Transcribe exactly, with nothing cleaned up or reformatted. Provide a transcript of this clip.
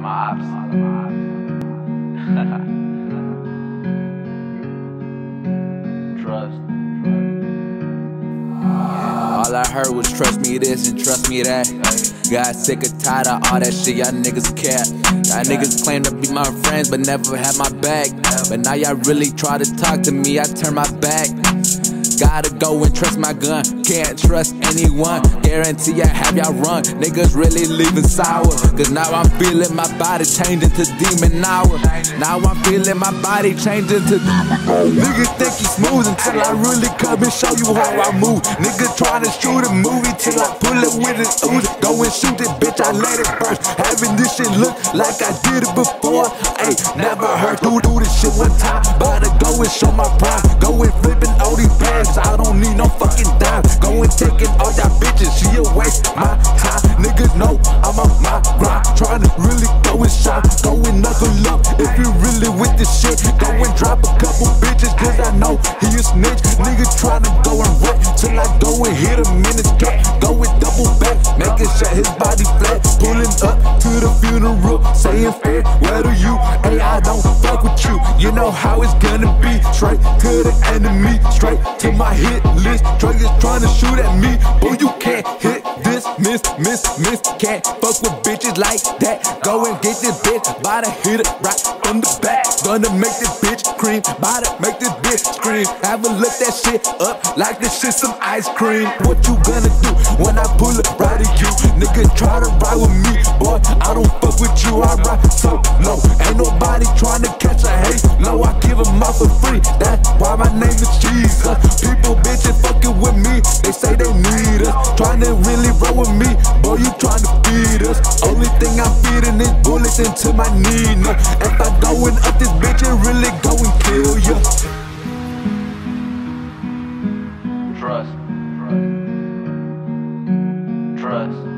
my ops. Trust. All I heard was trust me this and trust me that. Got sick and tired of all that shit, y'all niggas cap. Y'all niggas claim to be my friends but never had my back. But now y'all really try to talk to me, I turn my back. Gotta go and trust my gun, can't trust anyone. Guarantee I have y'all run, niggas really leaving sour. Cause now I'm feeling my body changing to demon hour. Now I'm feeling my body changing to niggas think he's smooth until I really come and show you how I move. Nigga tryna shoot a movie till I pull it with an Uzi. Go and shoot it, bitch, I let it burst. Having this shit look like I did it before. Ayy, never heard do do this shit one time. But I go and show my pride. Go and flipping all these bags, I don't need no fucking dime. Go and taking all y'all bitches, she a waste my time. Niggas know I'm on my grind, trying to really go and shine. Go and knuckle up if you really with this shit. Go and drop a couple bitches, cause I know he a snitch. Nigga trying to go and rip till I go and hit him in his gut. Go and double back, making sure his body flat. Pulling up to the funeral, saying fair, where do you? Hey, I don't fuck with you, you know how it's gonna be. Straight to the enemy, straight to my hit list. Drug is trying to shoot at me, boy, you can't hit this. Miss, miss, miss, can't fuck with bitches like that. Go and get this bitch, bout to hit it right from the back. Gonna make this bitch cream, bout to make this bitch scream. Have a look that shit up like this shit some ice cream. What you gonna do when I pull it right at you? Nigga try to ride with me, boy, I don't fuck with you, I ride so low. Ain't nobody trying to catch a hate low, I give them out for free. That's why my name is Jesus. People bitches fucking with me, they say they need us. Trying to really roll with me, boy, you trying to feed us. Only thing I'm feeding is bullets into my knee. Now, if I going up this bitch, it really go and kill ya. Trust. Trust. Trust.